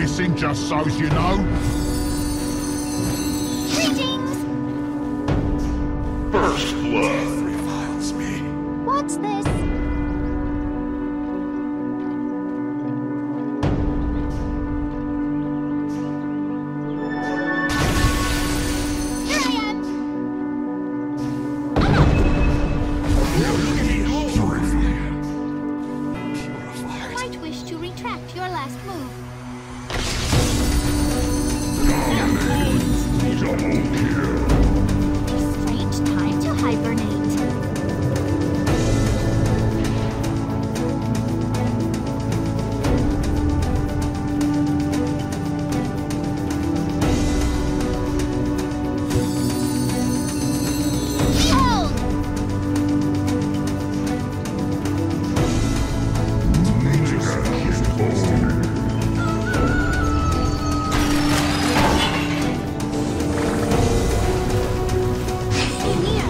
missing, just so's you know. Greetings! First blood reviles me. What's this? Here I am! You might wish to retract your last move. Double kill. A strange time to hibernate. Behold! Stay near.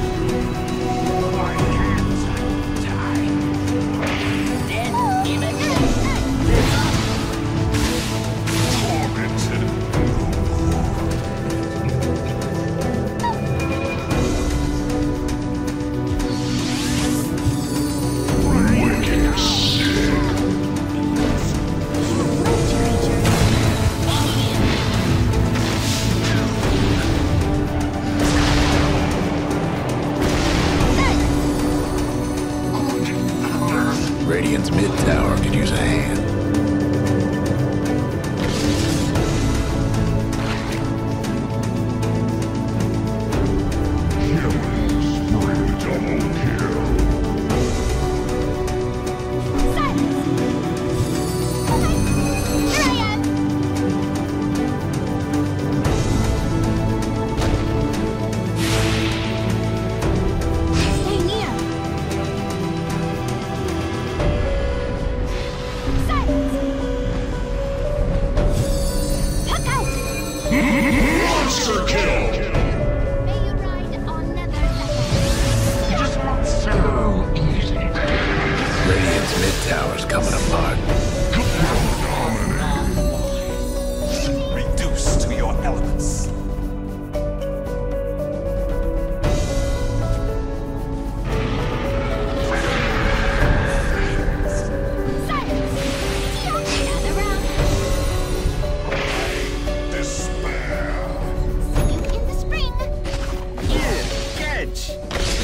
Radiant's mid tower could use a hand. Monster kill. May you ride on another feather. Just not so easy. Radiant's mid tower's coming apart. Reduce to your elements. Silence! Don't gather round. Despair. Singing in the spring. Catch!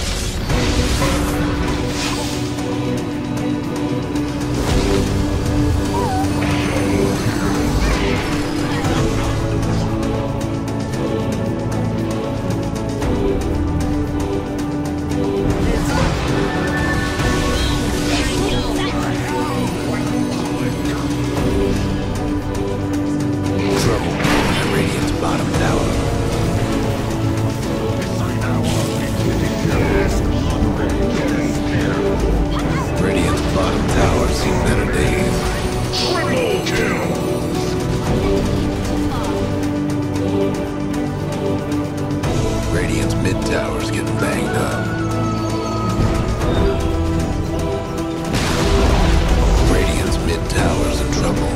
Trouble at Radiant's bottom tower. Radiant's bottom tower seen better days. Triple kill. Radiant's mid tower's getting banged up. Radiant's mid tower's in trouble.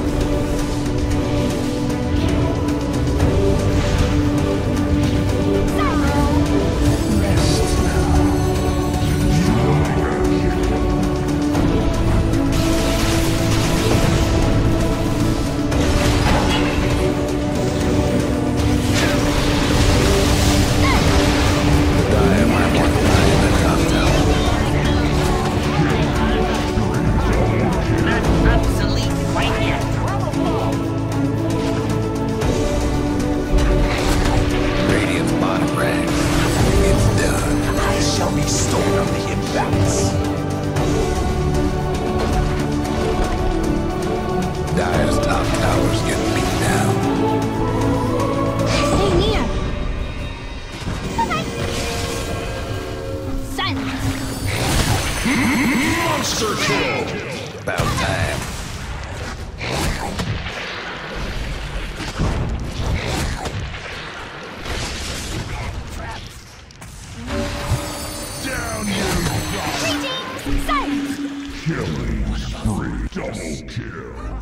Dire might want to die in the top tower. Not obsolete quite yet. Radiant's bottom rank. It's done. I shall restore the imbalance. Dire's top tower's getting beat down. Stay near. Silence! Monster kill. About time. Down you go. Greetings! Silence! Killing spree. Double kill.